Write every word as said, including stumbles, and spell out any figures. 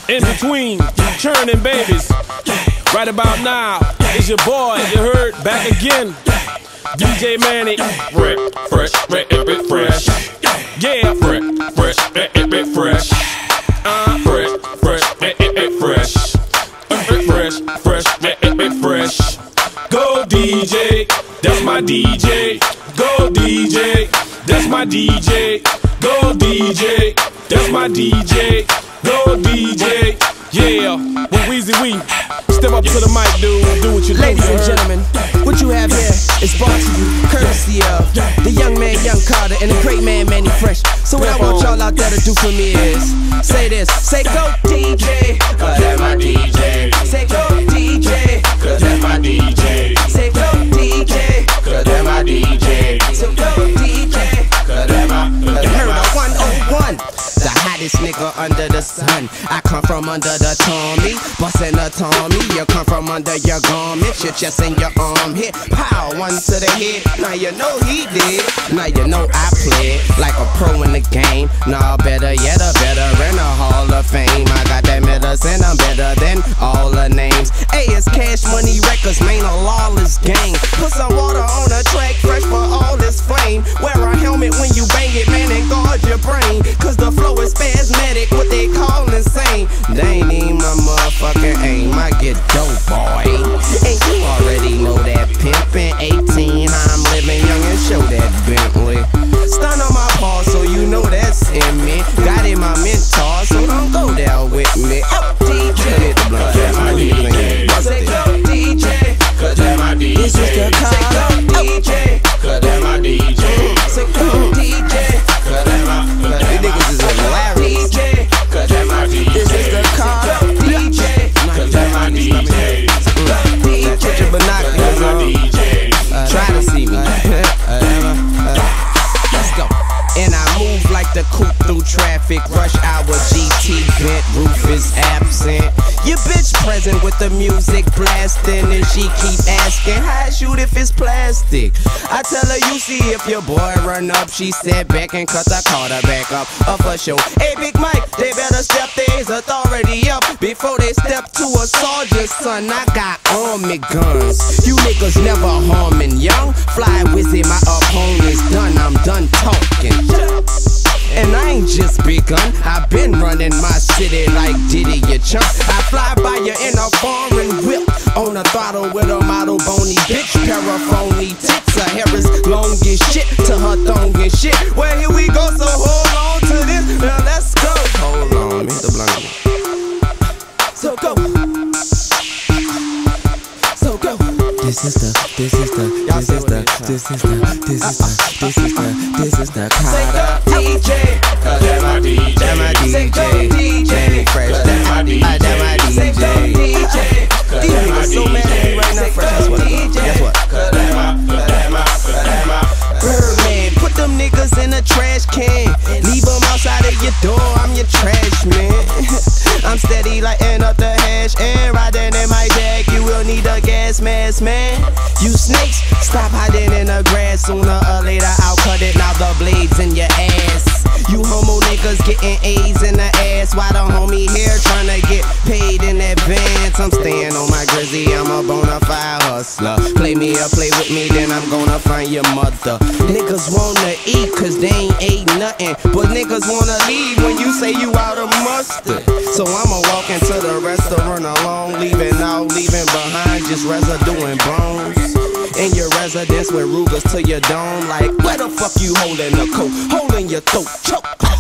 in between, churning babies. Right about now, it's your boy, you heard, back again. D J Manny, fresh, fresh, fresh, fresh. Yeah, fresh, fresh, fresh, fresh. Uh, fresh, fresh, fresh. Fresh, fresh, fresh. Go D J, that's my D J. Go D J, that's my D J. Go D J, that's my D J. Go D J, yeah. With Weezy we step up to the mic, dude. Do what you do. Ladies and gentlemen, what you have here is brought to you courtesy of the young man, Young Carter, and the great man, Manny Fresh. So what I want y'all out there to do for me is say this, say go D J, cause that's my D J. Say go D J, cause that's my D J. Say go D J, cause that's my D J. So go D J, cause that's my, cause you heard that's of one oh one, the hottest nigga under the sun. I come from under the Tommy, bustin' a Tommy. You come from under your garment, your chest and your arm hit. Pow, one to the head. Now you know he did. Now you know I played like a pro in the game. Nah, better yet, a veteran, a Hall of Fame. I got that medicine, I'm better than all the names. A is Cash Money Records, man, a lawless gang. Put some water on the track, fresh for all this flame. Wear a helmet when you bang it, man, and guard your brain. Cause the flow is spasmodic, what they call insane. They ain't even my motherfucking aim. I get dope, boy. And you already know that pimpin'. eighteen, I'm living young and show that Bentley. Stun on my paw, so you know that's in me. Got in my mentor, so don't go there with me. Oh, D J, cause that's my D J. Say go D J, cause that's my D J. This is the car. D J, cause that's my D J. say go D J, cause that's my, cause that's my, niggas is hilarious. D J, cause that's my D J. this is the car. D J, cause that's my D J. D J, put your binoculars my on. D J. Try to see me. Let's go. And I move like the coupe through traffic. Rush hour G T vent, roof is absent. Your bitch present with the music blasting, and she keep asking how I shoot if it's plastic. I tell her you see if your boy run up. She sat back and cut the Carter back up. Up for show. Hey Big Mike, they better step their authority up before they step to a soldier's son. I got army guns. You niggas never harming young. Fly wizard, my opponent's done. I'm done talking. And I ain't just begun. I've been running my city like Diddy, you chump. I fly by you in a foreign whip, on a throttle with a model bony bitch. Paraphony tits, her hair is long as shit, to her thong and shit. Well, here we go, so hold on to this. Now let's go. Hold on, let me hit the blunt. So go. So go. This is the, this is the, this is the, this is the, this is the, this is the, this is the Carter. D J, cause that's my D J. that's my D J, Manny Fresh, that's my D J, that's my D J. These niggas so mad at me right now, Fresh. Guess what? Guess what? Cause that's my, cause that's my, cause that's my. Birdman, put them niggas in a trash can. Leave them outside of your door, I'm your trash man. I'm steady lighting up the hash and riding in my bag. You will need a gas mask, man. You snakes, stop hiding in the grass. Sooner or later I'll cut it, now the blades in your ass. You homo niggas getting A's in the ass, while the homie here tryna get paid in advance. I'm staying on my grizzy, I'm a bona fide hustler. Play me or play with me, then I'm gonna find your mother. Niggas wanna eat cause they ain't ate nothing, but niggas wanna leave when you say you out of mustard. So I'ma walk into the restaurant alone, leaving out, leaving behind just residue and bones. In your residence with Rugers to your dome, like where the fuck you holding the coat, holding your throat, choke.